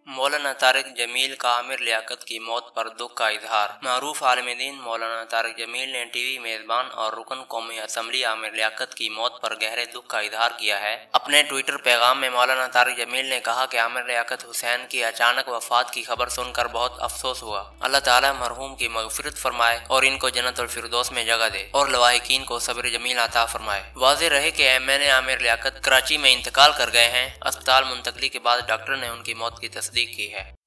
मौलाना तारिक जमील का आमिर लियाकत की मौत पर दुख का इजहार। मारूफ आलिम दीन मौलाना तारिक जमील ने टीवी मेजबान और रुकन कौमी असम्बली आमिर लियाकत की मौत पर गहरे दुख का इजहार किया है। अपने ट्विटर पैगाम में मौलाना तारिक जमील ने कहा कि आमिर लियाकत हुसैन की अचानक वफात की खबर सुनकर बहुत अफसोस हुआ। अल्लाह ताला मरहूम की मगफिरत फरमाए और इनको जन्नतुल फिरदौस में जगह दे और लवाहिकीन को सब्र जमील अता फरमाए। वाज़ेह रहे कि MNA आमिर लियाकत कराची में इंतकाल कर गए हैं। अस्पताल मुंतकली के बाद डॉक्टर ने उनकी मौत की तस्दीक की है।